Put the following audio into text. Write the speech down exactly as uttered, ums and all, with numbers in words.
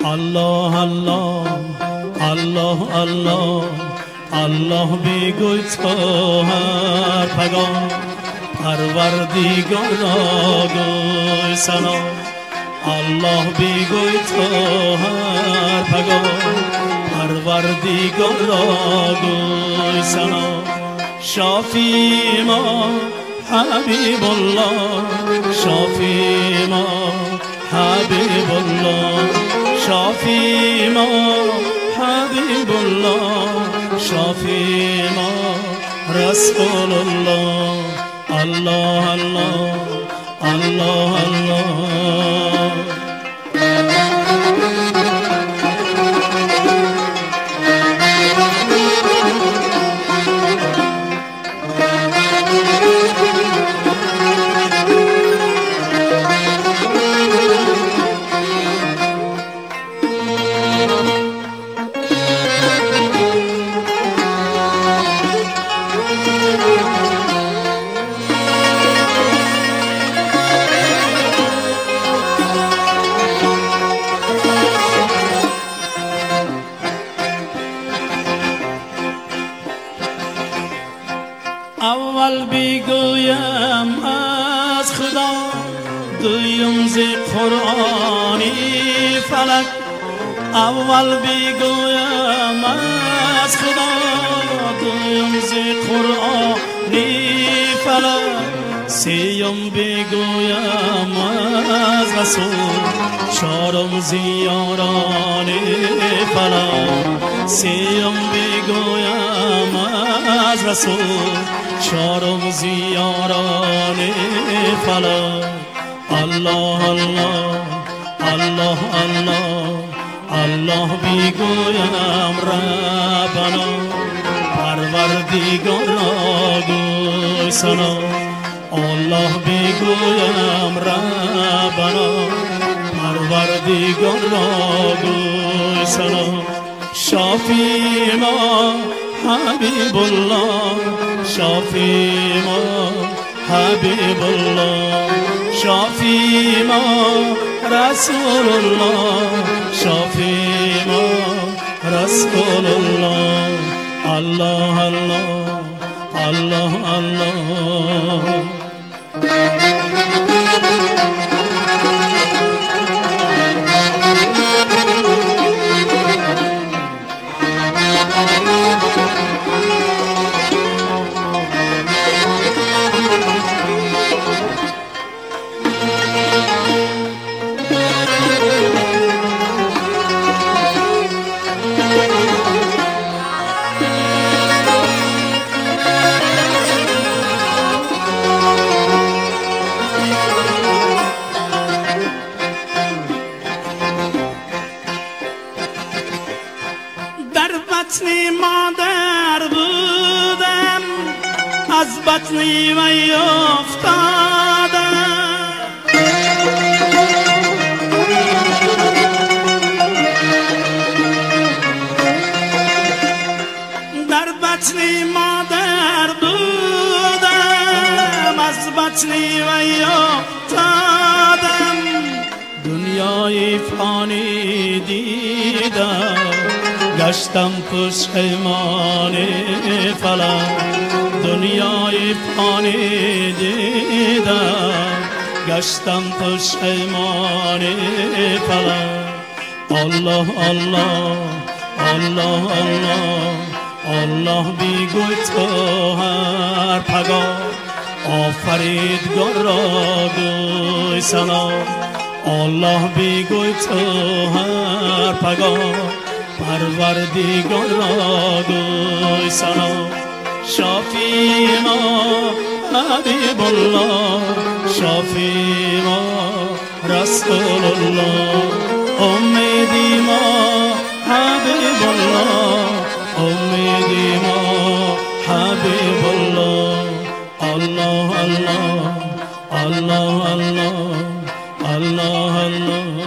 الله الله الله الله الله بگوی تو هر پیغام پروردگار را گوی سلام الله بگوی تو هر پیغام پروردگار را گوی سلام شافی ما حبیب الله شافی ما حبیب الله شافی ما حبیب الله شافی ما رسول الله الله الله الله الله اول بگویم از خدا دویم ز قرآنی فلک اول بگویم از خدا دویم ز قرآنی فلک سیم بگویم از رسول چهارم ز یاران فلک سیم بگویم از رسول چهارم ز یاران فلک الله الله الله الله الله بگویم ربنا پروردگار را گوی سلام الله بگویم ربنا پروردگار را گوی سلام شافی ما حبیب الله شافی ما حبیب الله شافی ما رسول الله شافی ما رسول الله الله الله الله الله بطنی مادر بودم از بطنی وی افتادم در بطنی مادر بودم از بطنی وی افتادم دنیای فانی دیدم گشتم پشیمان فلک دنیای فانی دیدم گشتم پشیمان فلک الله الله الله الله الله بگوی تو هر پیغام آفریدگار را گوی سلام الله بگوی تو هر پیغام پروردگار را گوی سلام شافی ما حبیب الله شافی ما رسول الله امیدی ما حبیب الله امیدی ما حبیب الله الله الله الله الله الله الله